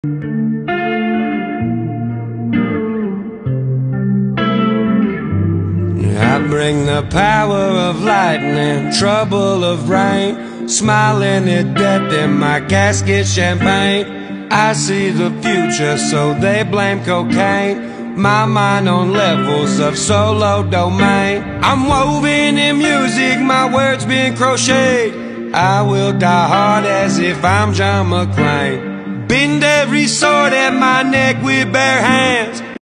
I bring the power of lightning, trouble of rain, smiling at death in my casket champagne. I see the future, so they blame cocaine. My mind on levels of solo domain. I'm woven in music, my words being crocheted. I will die hard as if I'm John McClane. Bend every sword at my neck with bare hands.